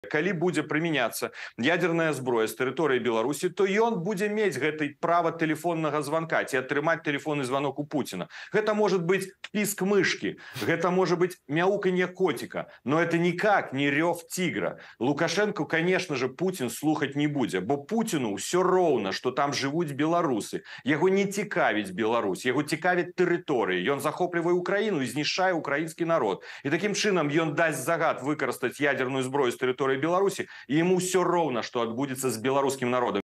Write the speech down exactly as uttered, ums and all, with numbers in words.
Калі будзе прымяняцца ядерная зброя з тэрыторыі Беларусі, то ён будзе мець гэтай права тэлефоннага званка ці атрымаць тэлефонны званок у Пуціна. Гэта может быть піск мышки, гэта может быть мяуканье котика, но это никак не рев тигра. Лукашенко, конечно же, Путин слухаць не будзе, бо Путину все роўна, что там жывуць беларусы. Яго не цікавіць Беларусь, яго цікавіць тэрыторыі. Ён захоплівае Украіну і знішчае украінскі народ. І таким чынам ён дасць загад выкарыстаць ядерную зброю з тэрыторыі Беларусі, і ему все роўна, что адбудзецца з беларускім народам.